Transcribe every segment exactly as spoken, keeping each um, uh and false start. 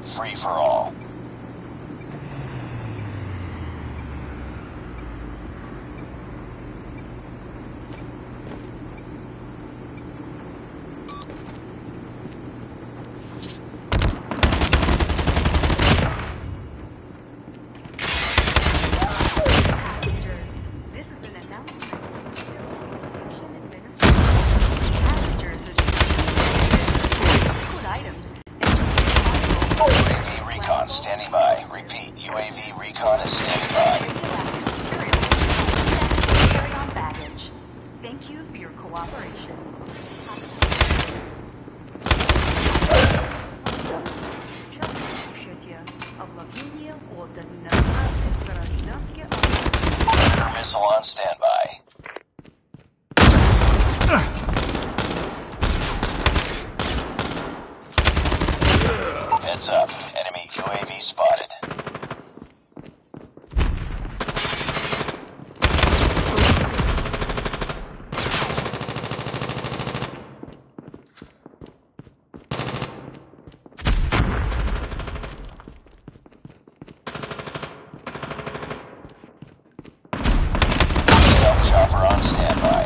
free for all. Standing by. Repeat, U A V recon is standing by. Carry on baggage. Thank you for your cooperation. Predator missile on standby. Heads up. Enemy U A V spotted. Stealth chopper on standby.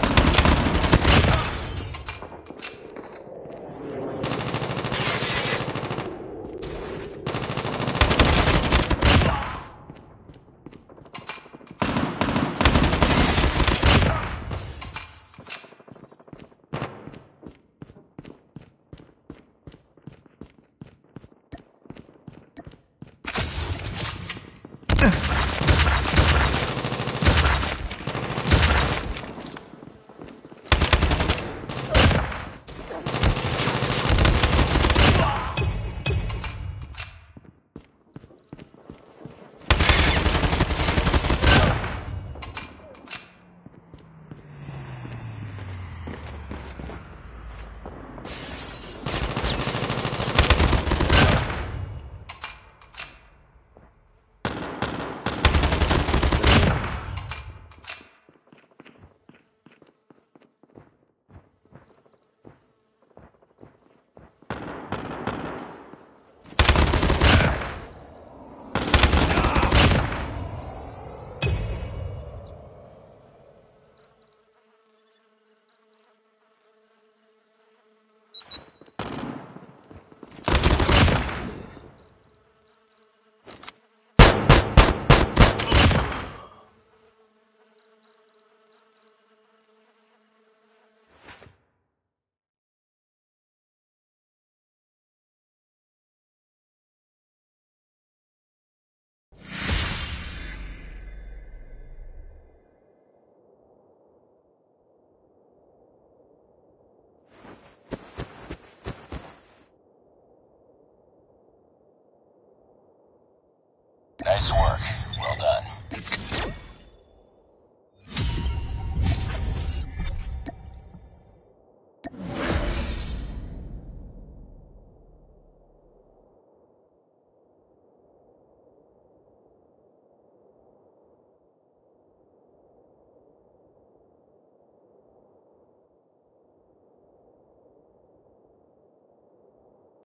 Nice work.